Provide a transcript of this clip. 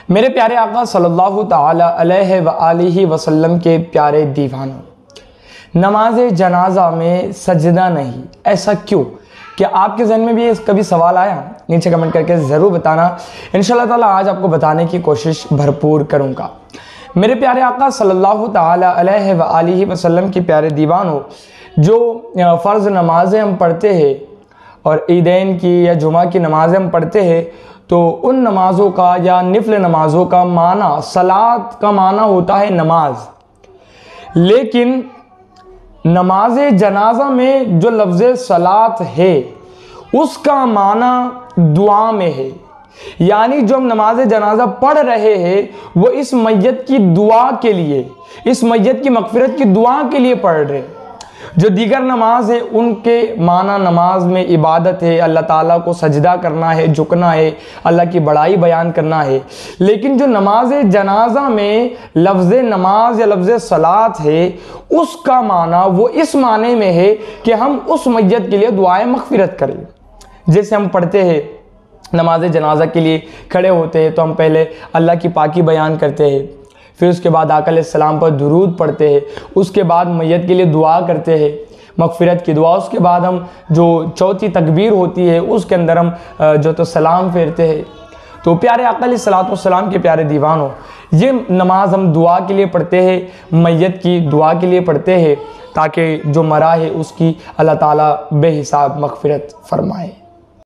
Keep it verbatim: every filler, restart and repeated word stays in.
मेरे प्यारे आका सल्लल्लाहु ताला अलैहि व आलिहि वसल्लम के प्यारे दीवानों, नमाज जनाजा में सजदा नहीं, ऐसा क्यों? क्या आपके जहन में भी कभी सवाल आया? नीचे कमेंट करके ज़रूर बताना। इंशाअल्लाह ताला आज आपको बताने की कोशिश भरपूर करूँगा। मेरे प्यारे आका सल्लल्लाहु ताला अलैहि व आलिहि वसल्लम के प्यारे दीवानों, जो फ़र्ज़ नमाज़ें हम पढ़ते हैं और ईदैन की या जुमा की नमाज़ें हम पढ़ते हैं, तो उन नमाज़ों का या निफल नमाज़ों का माना, सलात का माना होता है नमाज। लेकिन नमाज जनाजा में जो लफ्ज़ सलात है उसका माना दुआ में है। यानी जो हम नमाज जनाजा पढ़ रहे हैं वो इस मैयत की दुआ के लिए, इस मैयत की मग़फ़िरत की दुआ के लिए पढ़ रहे हैं। जो दीगर नमाज है उनके माना नमाज में इबादत है, अल्लाह ताला को सजदा करना है, झुकना है, अल्लाह की बड़ाई बयान करना है। लेकिन जो नमाज जनाजा में लफ्ज़ नमाज या लफ्ज़ सलात है उसका माना वो इस माने में है कि हम उस मैयत के लिए दुआए मग़फ़िरत करें। जैसे हम पढ़ते हैं नमाज जनाजा के लिए खड़े होते हैं तो हम पहले अल्लाह की पाकी बयान करते हैं, फिर उसके बाद आका अलैहिस्सलाम पर दुरूद पढ़ते हैं, उसके बाद मैयत के लिए दुआ करते हैं, मग़फ़िरत की दुआ। उसके बाद हम जो चौथी तकबीर होती है उसके अंदर हम जो तो सलाम फेरते हैं। तो प्यारे आका अलैहिस्सलाम के प्यारे दीवानों, ये नमाज हम दुआ के लिए पढ़ते हैं, मैयत की दुआ के लिए पढ़ते हैं ताकि जो मरा है उसकी अल्लाह ताला बेहिसाब मग़फ़िरत फ़रमाए।